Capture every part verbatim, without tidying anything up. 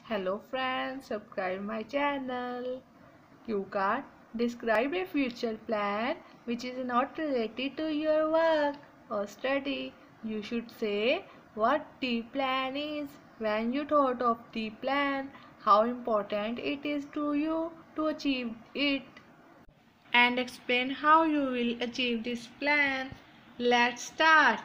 Hello friends, subscribe my channel. You can't describe a future plan which is not related to your work or study. You should say what the plan is, when you thought of the plan, how important it is to you to achieve it, and explain how you will achieve this plan. Let's start.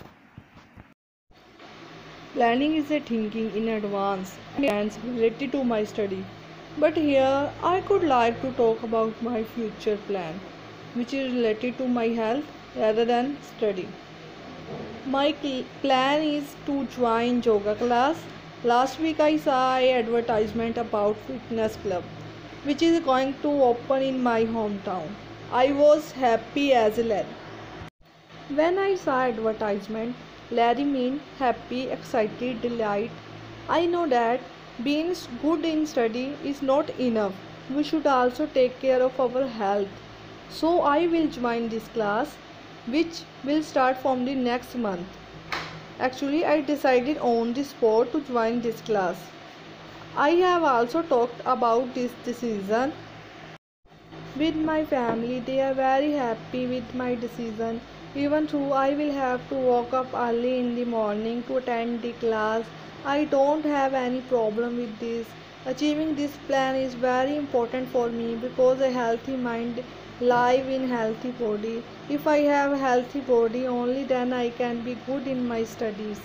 Planning is a thinking in advance and plans related to my study. But here I could like to talk about my future plan, which is related to my health rather than study. My cl- plan is to join yoga class. Last week I saw a advertisement about fitness club, which is going to open in my hometown. I was happy as a lad. When I saw advertisement, Larry mean happy, excited, delight. I know that being good in study is not enough. We should also take care of our health. So I will join this class, which will start from the next month. Actually, I decided on the spot to join this class. I have also talked about this decision with my family. They are very happy with my decision. Even though I will have to wake up early in the morning to attend the class, I don't have any problem with this. Achieving this plan is very important for me because a healthy mind live in healthy body. If I have a healthy body, only then I can be good in my studies.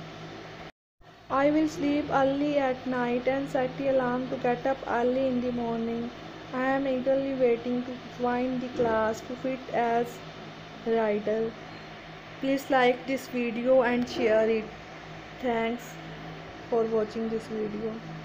I will sleep early at night and set the alarm to get up early in the morning. I am eagerly waiting to join the class to fit as rider. Please like this video and share it. Thanks for watching this video.